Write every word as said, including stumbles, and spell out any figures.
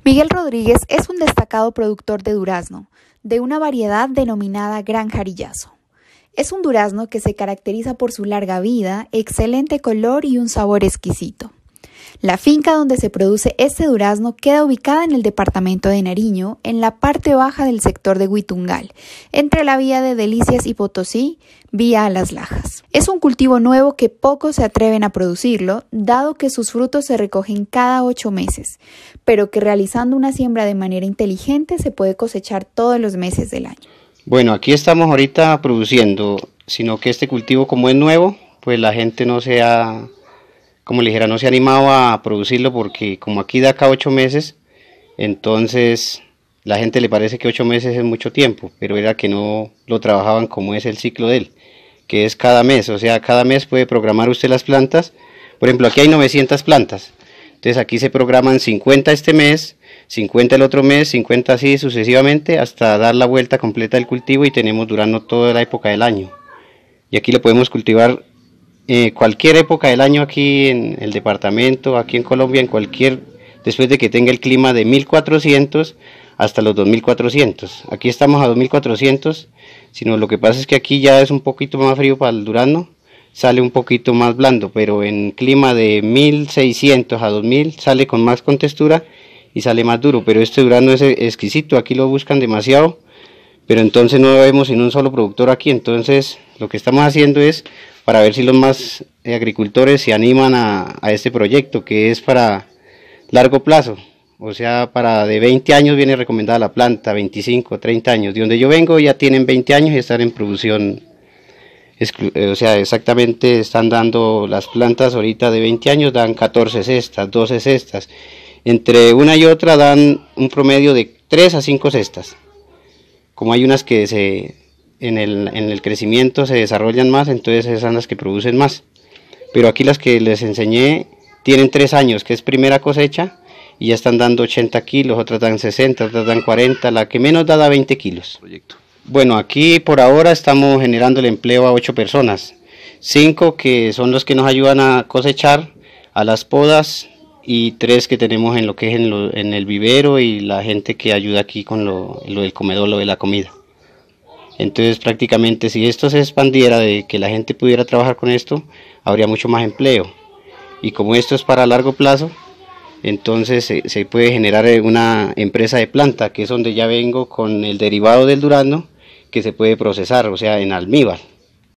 Miguel Rodríguez es un destacado productor de durazno, de una variedad denominada Gran Jarillazo. Es un durazno que se caracteriza por su larga vida, excelente color y un sabor exquisito. La finca donde se produce este durazno queda ubicada en el departamento de Nariño, en la parte baja del sector de Huitungal, entre la vía de Delicias y Potosí, vía a Las Lajas. Es un cultivo nuevo que pocos se atreven a producirlo, dado que sus frutos se recogen cada ocho meses, pero que realizando una siembra de manera inteligente se puede cosechar todos los meses del año. Bueno, aquí estamos ahorita produciendo, sino que este cultivo como es nuevo, pues la gente no se ha... como le dijera, no se ha animado a producirlo porque como aquí da cada ocho meses, entonces la gente le parece que ocho meses es mucho tiempo, pero era que no lo trabajaban como es el ciclo de él, que es cada mes, o sea, cada mes puede programar usted las plantas. Por ejemplo, aquí hay novecientas plantas, entonces aquí se programan cincuenta este mes, cincuenta el otro mes, cincuenta así sucesivamente, hasta dar la vuelta completa del cultivo y tenemos durazno toda la época del año. Y aquí lo podemos cultivar Eh, cualquier época del año aquí en el departamento, aquí en Colombia, en cualquier, después de que tenga el clima de mil cuatrocientos hasta los dos mil cuatrocientos. Aquí estamos a dos mil cuatrocientos, sino lo que pasa es que aquí ya es un poquito más frío para el durazno, sale un poquito más blando, pero en clima de mil seiscientos a dos mil sale con más contextura y sale más duro, pero este durazno es exquisito, aquí lo buscan demasiado, pero entonces no vemos sin un solo productor aquí, entonces lo que estamos haciendo es para ver si los más agricultores se animan a, a este proyecto, que es para largo plazo, o sea, para de veinte años viene recomendada la planta, veinticinco, treinta años. De donde yo vengo ya tienen veinte años y están en producción, o sea, exactamente están dando las plantas ahorita de veinte años, dan catorce cestas, doce cestas. Entre una y otra dan un promedio de tres a cinco cestas. Como hay unas que se... En el, en el crecimiento se desarrollan más, entonces esas son las que producen más. Pero aquí las que les enseñé tienen tres años, que es primera cosecha, y ya están dando ochenta kilos, otras dan sesenta, otras dan cuarenta, la que menos da da veinte kilos. Proyecto. Bueno, aquí por ahora estamos generando el empleo a ocho personas, cinco que son los que nos ayudan a cosechar, a las podas, y tres que tenemos en lo que es en, lo, en el vivero y la gente que ayuda aquí con lo, lo del comedor, lo de la comida. Entonces prácticamente si esto se expandiera, de que la gente pudiera trabajar con esto, habría mucho más empleo. Y como esto es para largo plazo, entonces se, se puede generar una empresa de planta, que es donde ya vengo con el derivado del durazno, que se puede procesar, o sea, en almíbar.